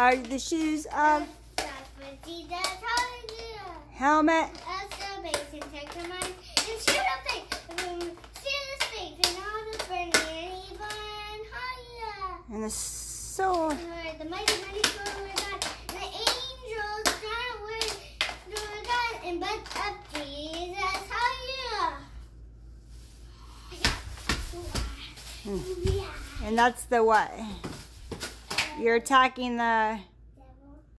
are the shoes of helmet. And the soul. The mighty sword of God. The angels that were God and but of Jesus. Hallelujah. And that's the what? You're attacking the